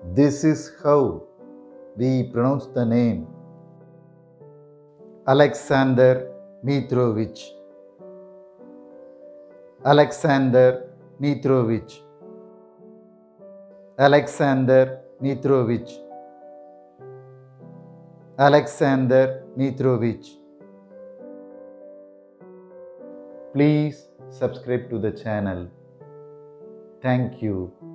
This is how we pronounce the name. Aleksandar Mitrovic. Aleksandar Mitrovic. Aleksandar Mitrovic. Aleksandar Mitrovic. Please subscribe to the channel. Thank you.